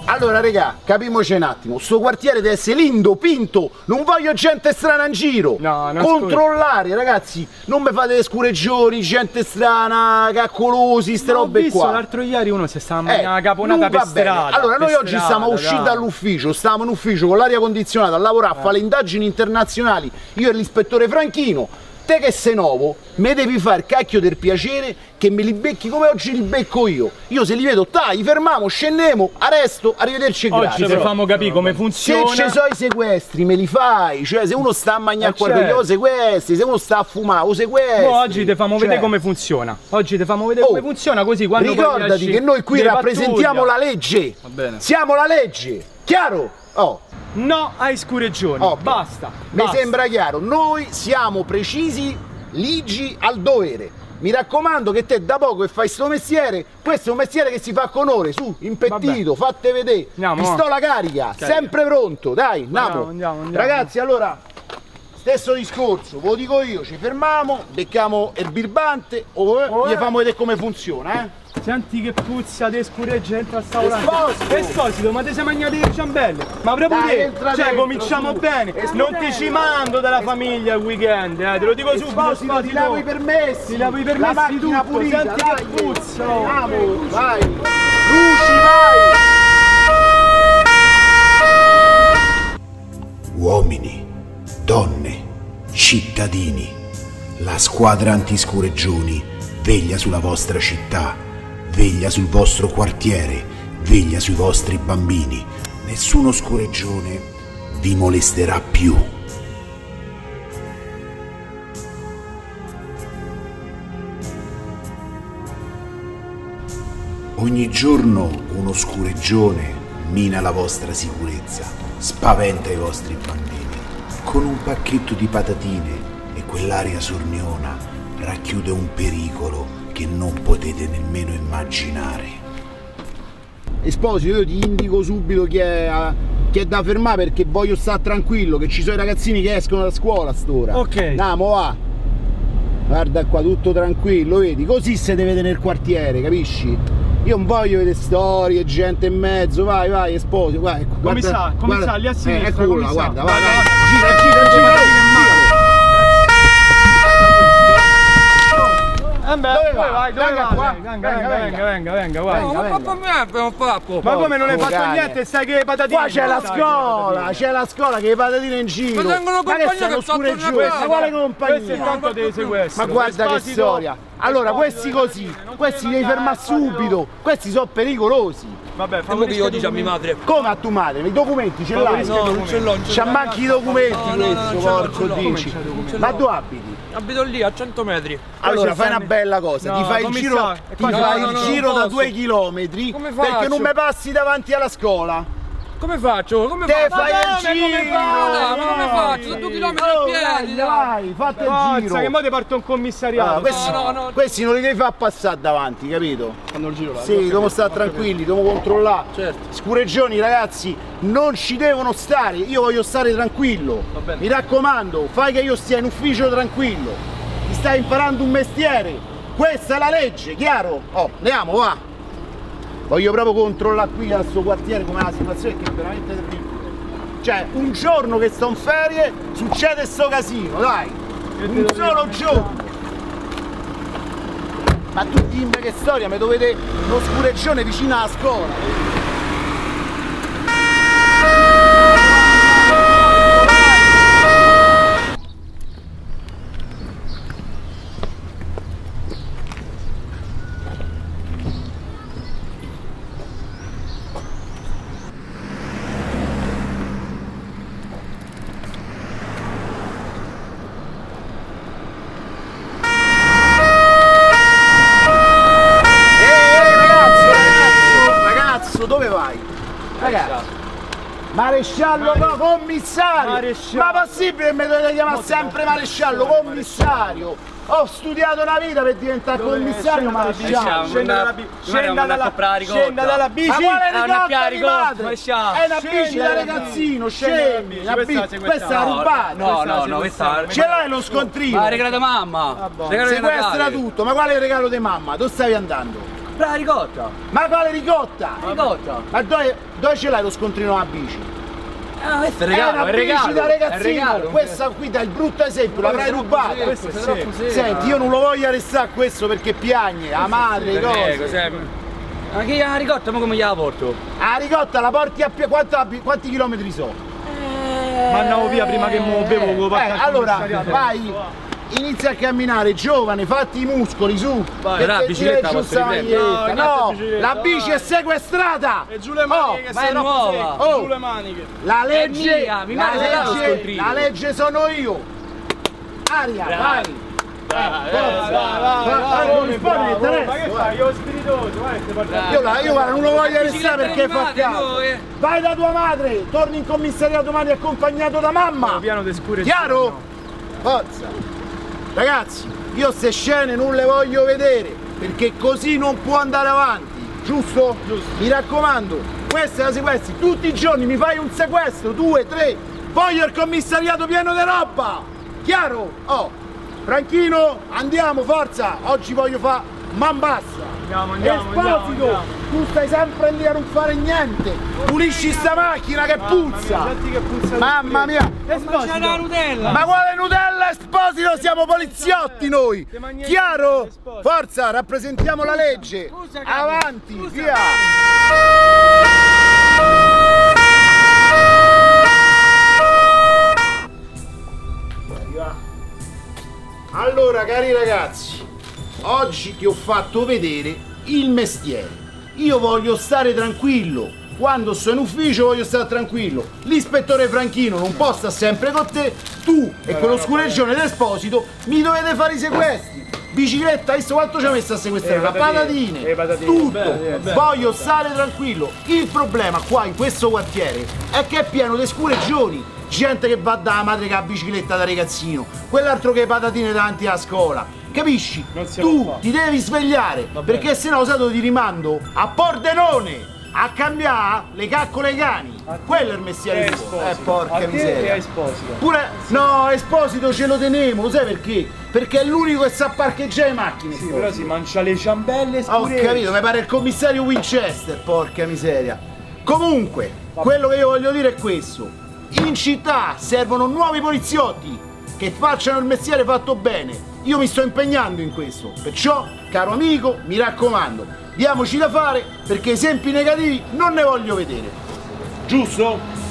Allora, regà, capiamoci un attimo. Sto quartiere deve essere lindo, pinto. Non voglio gente strana in giro. No, non controllare, ragazzi. Non mi fate scureggioni, gente strana, caccolosi, ste robe qua. L'altro ieri uno si stava mangiando una caponata per strada. Allora, noi oggi stiamo uscendo dall'ufficio, stavamo in ufficio con l'aria condizionata a lavorare, a fare le indagini internazionali. Io e l'ispettore Franchino. Te che sei nuovo, me devi fare cacchio del piacere che me li becchi come oggi li becco io. Io se li vedo, dai, fermiamo, scendiamo, arresto, arrivederci e grazie. Oggi ti famo capire come funziona. Se ci sono i sequestri, me li fai. Cioè, se uno sta a mangiare qualcosa, o sequestri, se uno sta a fumare, o sequestri. No, oggi ti famo vedere come funziona. Oggi ti famo vedere come funziona, così quando ricordati che noi qui rappresentiamo la legge. Va bene. Siamo la legge. Chiaro? Oh. No ai scureggioni, basta. Mi sembra chiaro, noi siamo precisi, ligi al dovere. Mi raccomando che te da poco che fai sto mestiere, questo è un mestiere che si fa con onore, su, impettito, fatte vedere, pistola carica, sempre pronto, dai, andiamo. Ragazzi, allora, stesso discorso, ve lo dico io, ci fermiamo, becchiamo il birbante, gli facciamo vedere come funziona, Senti che puzza di scureggente a sta Esposito, ma ti sei mangiato i ciambelli? Ma proprio te, cioè cominciamo bene, non ti ci mando dalla famiglia il weekend, te lo dico subito. Ti lavo i permessi, la macchina pulita, senti che puzza. Andiamo, vai, luci, vai. Uomini, donne, cittadini, la squadra antiscureggioni veglia sulla vostra città. Veglia sul vostro quartiere, veglia sui vostri bambini. Nessuno scureggione vi molesterà più. Ogni giorno uno scureggione mina la vostra sicurezza, spaventa i vostri bambini. Con un pacchetto di patatine e quell'aria sorniona racchiude un pericolo che non potete nemmeno immaginare. Esposito, io ti indico subito chi è da fermare perché voglio stare tranquillo, che ci sono i ragazzini che escono da scuola a st'ora. Ok. Andiamo, va. Guarda qua, tutto tranquillo, vedi? Così si deve tenere il quartiere, capisci? Io non voglio vedere storie, gente in mezzo, vai, Esposito, vai. Commissà, lì a sinistra. Ecco là, guarda, vai. Gira. Dove vai? Venga, guarda. Ma come non hai fatto niente? Sai che le patatine? Qua c'è la scuola, che le patatine in giro. Ma tengono compagnia che sto ma quale compagnia? Questo è tanto dei sequestri. Ma guarda che storia. Allora, questi così, questi li devi fermare subito, questi sono pericolosi. Vabbè, fammi che io dico a mia madre. Come a tua madre? I documenti ce l'hai? No, non ce l'ho. Ci manchi i documenti questo, porco dici. Ma dove abiti? Abito lì a 100 metri. Allora fai una bella cosa, ti fai il giro da 2 chilometri perché non mi passi davanti alla scuola. Come faccio? Come fai il giro? Ma come faccio? Da 2 chilometri a piedi, dai, fate il giro. Che mo ti parte un commissariato. Questi non li devi far passare davanti, capito? Fanno il giro là. Sì, dobbiamo stare tranquilli, dobbiamo controllare. Certo. Scureggioni, ragazzi, non ci devono stare, io voglio stare tranquillo. Mi raccomando, fai che io stia in ufficio tranquillo. Ti stai imparando un mestiere. Questa è la legge, chiaro? Andiamo, va. Voglio proprio controllare qui a sto quartiere com'è la situazione, che è veramente terribile. Cioè, un giorno che sto in ferie, succede sto casino, dai! Un solo giorno! Ma tu dimmi che storia, mi dovete uno scureggione vicino alla scuola! Dove vai? Ragazzi, maresciallo, no, commissario! Ma possibile che mi dovete chiamare sempre maresciallo, commissario? Ho studiato una vita per diventare commissario, maresciallo! Scenda dalla bici! Ma quale ricotta di madre? È una bici da ragazzino, scendi! Questa è la rubata! No, questa ce l'hai lo scontrino? Ma regalo da mamma! Sequestra tutto, ma quale regalo di mamma? Dove stavi andando? comprare la ricotta. Ma quale ricotta? Ricotta. Ma dove ce l'hai lo scontrino a bici? Ah, questo è regalo, una bici da ragazzino, regalo. questa qui dà il brutto esempio, l'avrai rubata. Senti, io non lo voglio arrestare questo perché piagne, la madre, le cose. Ma che la ricotta, ma come gliela porto? La ricotta la porti a piedi, quanti chilometri so? Ma andavo via prima che bevo. Allora, vai, inizia a camminare, giovane, fatti i muscoli, su. Vai, la bicicletta posso riprendere? No, la bici è sequestrata. E giù le maniche, ma è nuova. Giù le maniche. La legge, mia, la legge sono io. Aria, vai. Ma che fai? Io spiritoso, io guarda, non lo voglio arrestare perché fa caso. Vai da tua madre, torni in commissariato domani accompagnato da mamma. Piano di scure. Chiaro? Forza. Ragazzi, io queste scene non le voglio vedere perché così non può andare avanti, giusto? Giusto. Mi raccomando, questa è la sequestri, tutti i giorni mi fai un sequestro, 2, 3, voglio il commissariato pieno di roba, chiaro? Oh, Franchino, andiamo, forza, oggi voglio fare man bassa. Esposito, tu stai sempre lì a non fare niente, pulisci sta macchina che puzza. Mamma mia. C'è la Nutella. Ma quale Nutella, Esposito? Siamo poliziotti noi! Chiaro? Forza, rappresentiamo la legge! Avanti, via! Allora, cari ragazzi, oggi ti ho fatto vedere il mestiere. Io voglio stare tranquillo. Quando sto in ufficio voglio stare tranquillo. L'ispettore Franchino non può stare sempre con te. Tu e quello scureggione d'Esposito mi dovete fare i sequestri. Bicicletta, visto quanto ci ha messo a sequestrare? Patatine, tutto. Voglio stare tranquillo. Il problema qua in questo quartiere è che è pieno di scureggioni. Gente che va dalla madre che ha bicicletta da ragazzino, quell'altro che ha patatine davanti alla scuola. Capisci? Tu ti devi svegliare, perché sennò sai ti rimando a Pordenone a cambiare le caccole ai cani. Quello è il mestiere tuo. Porca miseria. Pure no, Esposito ce lo tenevo, lo sai perché? Perché è l'unico che sa parcheggiare le macchine. Sì, però si mangia le ciambelle. Ho capito, mi pare il commissario Winchester, porca miseria. Comunque, quello che io voglio dire è questo. In città servono nuovi poliziotti che facciano il mestiere fatto bene. Io mi sto impegnando in questo, perciò, caro amico, mi raccomando, diamoci da fare perché esempi negativi non ne voglio vedere. Giusto?